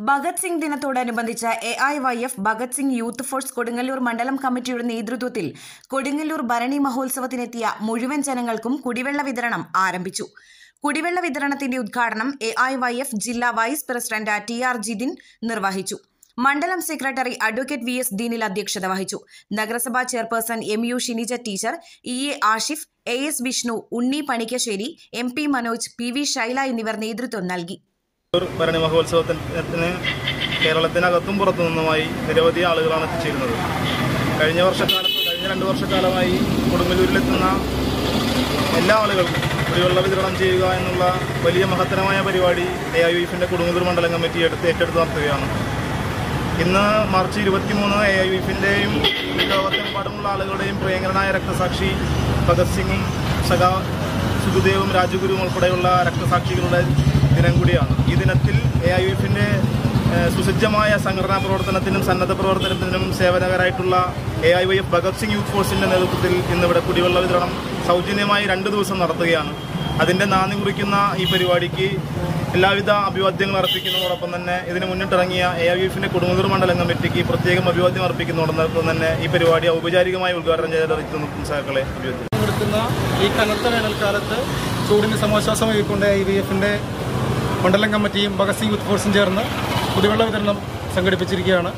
ഭഗത് സിംഗ് ദിനത്തോടനുബന്ധിച്ച് AIYF Bhagat Singh youth force Kodungallur മണ്ഡലം കമ്മിറ്റിയുടെ നേതൃത്വത്തിൽ കൊടുങ്ങല്ലൂർ ഭരണി മഹോത്സവത്തിനെത്തിയ മുഴുവൻ ജനങ്ങൾക്കും കുടിവെള്ള വിതരണം ആരംഭിച്ചു. കുടിവെള്ള വിതരണത്തിന്റെ ഉദ്ഘാടനം AIYF ജില്ലാ വൈസ് പ്രസിഡന്റ് TR ജിതിൻ നിർവഹിച്ചു. മണ്ഡലം സെക്രട്ടറി അഡ്വക്കേറ്റ് VS ദീനിൽ അധ്യക്ഷത വഹിച്ചു. നഗരസഭാ chairperson MU Shinija teacher, EA Ashif, AS Vishnu, Unni Panikkassery, MP Manoj, PV Shaila എന്നിവർ നേതൃത്വം നൽകി. ഭരണി മഹോത്സവത്തിന് കേരളത്തിനകത്തും പുറത്തു നിന്നുമായി നിരവധി ആളുകളാണ് എത്തിച്ചേരുന്നത്. കഴിഞ്ഞ 2 വർഷക്കാലമായി കൊടുങ്ങല്ലൂരിലെത്തുന്ന എല്ലാ ആളുകൾക്കും കുടിവെള്ള വിതരണം ചെയ്യുക എന്നുള്ള വലിയ മഹത്തരമായ പരിപാടി AIYFന്റെ കൊടുങ്ങല്ലൂർ മണ്ഡലം കമ്മിറ്റി ഏറ്റെടുത്ത് നടത്തുകയാണ്. ഇന്ന് മാർച്ച് 23 AIYFന്റെയും ലോകത്തെമ്പാടുമുള്ള ആളുകളുടെയും പ്രിയങ്കരനായ രക്തസാക്ഷി ഭഗത് സിംഗും സുഖദേവും രാജഗുരുവും ഉൾപ്പെടെയുള്ള രക്തസാക്ഷികളുടെ ദിനം കൂടിയാണ്. ഈ ദിനത്തിൽ AIYFന്റെ സുസജ്ജമായ സംഘടനാ പ്രവർത്തനത്തിനും സന്നദ്ധ പ്രവർത്തനത്തിനും സേവനകരായിട്ടുള്ള AIYF ഭഗത് സിംഗ് യൂത്ത് ഫോഴ്സിന്റെ നേതൃത്വത്തിൽ ഇന്നിവിടെ കുടിവെള്ള വിതരണം സൗജന്യമായി 2 ദിവസം നടത്തുകയാണ്. അതിന്റെ നാന്ദി കുറിക്കുന്ന ഈ പരിപാടിക്ക് എല്ലാവിധ അഭിവാദ്യങ്ങൾ അർപ്പിക്കുന്നതോടൊപ്പം തന്നെ ഇതിന് മുന്നിട്ടിറങ്ങിയ AIYFന്റെ കൊടുങ്ങല്ലൂർ മണ്ഡലം കമ്മിറ്റിക്ക് പ്രത്യേകം അഭിവാദ്യം അർപ്പിക്കുന്നതോടൊപ്പം തന്നെ ഈ പരിപാടി ഔപചാരികമായി ഉദ്ഘാടനം ചെയ്തെടുക്കുന്ന സഹാക്കളെ അഭിവാദ്യം. ഈ കനത്ത വേനൽക്കാലത്ത് ചൂടിന് സമാശ്വാസം നൽകിക്കൊണ്ട് AIYFന്റെ മണ്ഡലം കമ്മിറ്റിയും ഭഗത് സിംഗ് യൂത്ത് ഫോഴ്സും ചേർന്ന് കുടിവെള്ള വിതരണം സംഘടിപ്പിച്ചിരിക്കുകയാണ്.